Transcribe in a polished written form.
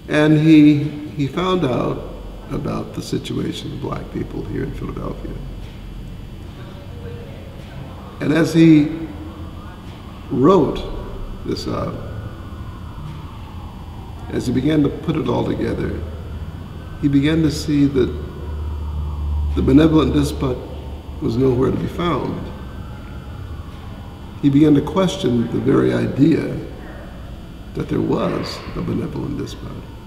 And he found out about the situation of black people here in Philadelphia. And as he wrote this out, as he began to put it all together, he began to see that the benevolent despot was nowhere to be found. He began to question the very idea that there was a benevolent despot.